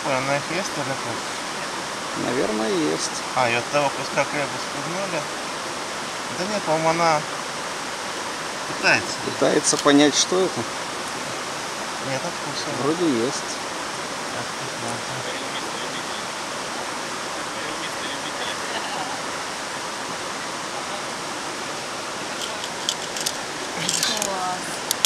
что, она их ест или как? Наверное, есть. А, и от того куска хлеба спугнули? Да нет, по-моему, она пытается. Пытается понять, что это. Нет, откусывает. Вроде есть. Класс.